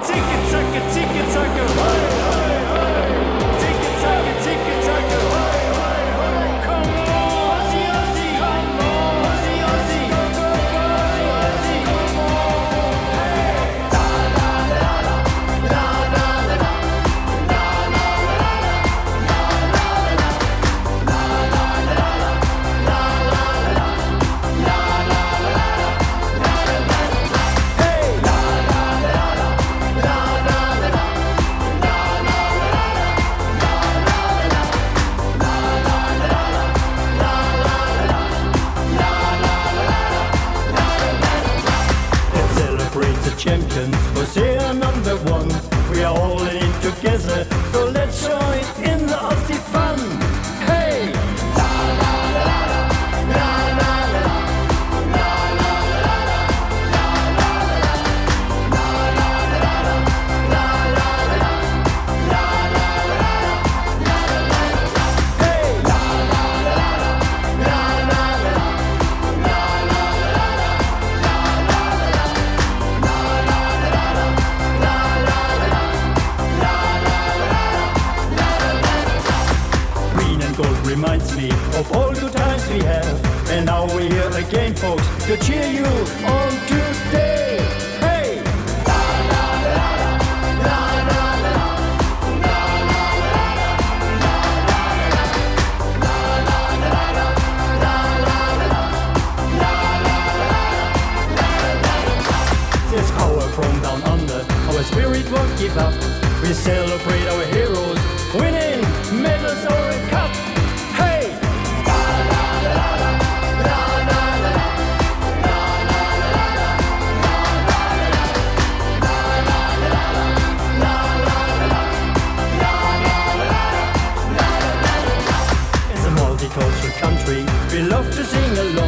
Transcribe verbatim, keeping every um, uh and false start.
Tiki-taka, tiki-taka, hey, hey, hey. Tiki-taka, tiki-taka, hey, hey, hey. Come on, Aussie, Aussie, come on, Aussie, Aussie, go, go, go, Aussie, Aussie, come on, hey. La la la la, la la la la, la la la la, la la la la, la la la la, la la la la, hey, la la la la, la la la la. Let's celebrate the champions, cause they are number one. We are all in it together, so let's join in the Aussie fun. Hey! La la la la, la la la la, la la la la, la la la la, la la la la, la la la la, la la la la, hey! La la la la, la la la la, la la la la, la la la la, la la la la, la la la la. Green and gold reminds me of all good times we have, and now we're here again, folks, to cheer you on today. Hey! La la la la, la la la la, la la la la, la la la la, la la la la, la la la la. There's power from down under, our spirit won't give up. We celebrate our heroes, winning medals or a cup. Hey! La la la la, la la la la, la la la la, la la la la, la la la la, la la la la, la la la la. As a multicultural country, we love to sing along.